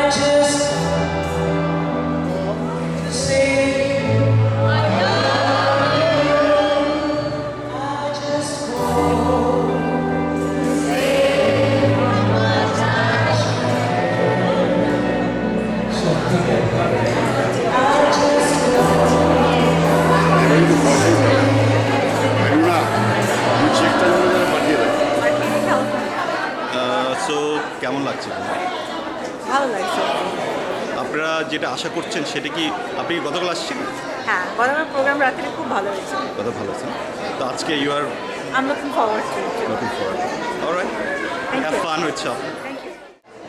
কেমন লাগছে? ভালো লাগছে। আপনারা যেটা আশা করছেন সেটা কি আপনি গতকাল আসছেন? হ্যাঁ, গতকাল প্রোগ্রাম রাত্রে খুব ভালো হয়েছে। কত ভালো আছে। তো আজকে you are I'm looking forward to it. looking forward. All right. Have fun with shop. Thank you.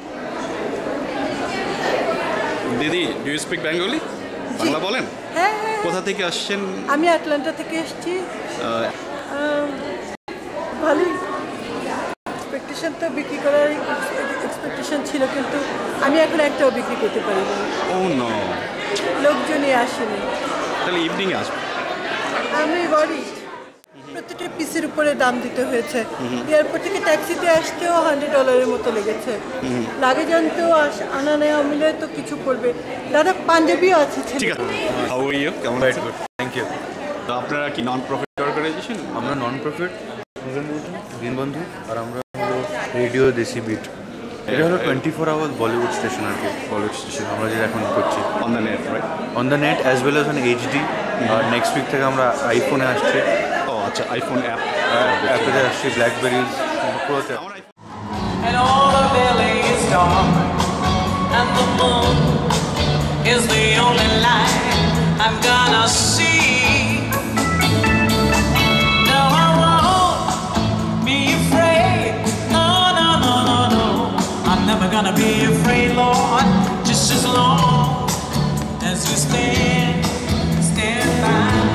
দিদি, do you speak Bengali? Bangla বলেন? হ্যাঁ। কোথা থেকে আসছেন? আমি আটলান্টা থেকে এসেছি। ভালোই এক্সপেকটেশন তো বিক্রি করার এক্সপেকটেশন ছিল, কিন্তু আমি এখন একটাও বিক্রি করতে পারিনি। ও নো, লোকজনই আসেনি। তাহলে ইভিনিংয়ে আসবে। আমি বাড়ি প্রত্যেকটা পিসের উপরে দাম দিতে হয়েছে। এয়ারপোর্ট থেকে ট্যাক্সিতে আসতেও $100 মতো লেগেছে। লাগেজ আনতেও আনা নেওয়া মিলে তো কিছু পড়বে। দাদা পাঞ্জাবিও আছে। ঠিক আছে। How are you? কেমন আছেন? Thank you. তো আপনারা কি নন প্রফিট অর্গানাইজেশন? আমরা নন প্রফিট দীনবন্ধু, আর আমরা রেডিও দেশি বিট। এটা হলো 24 আওয়ার্স বলিউড স্টেশন আর কি। বলিউড স্টেশন আমরা যেটা এখন করছি on the net, right? On the net as well as on HD. আর নেক্সট উইক থেকে আমরা আইফোনে আসছি। ও আচ্ছা, আইফোন অ্যাপে আসছি, ব্ল্যাকবেরিজ পুরোতে। And all the valley is dark, and the moon is the only light I'm gonna see. No, I won't be afraid. No, no, no, no, no. I'm never gonna be afraid, Lord, just as long as you stand by.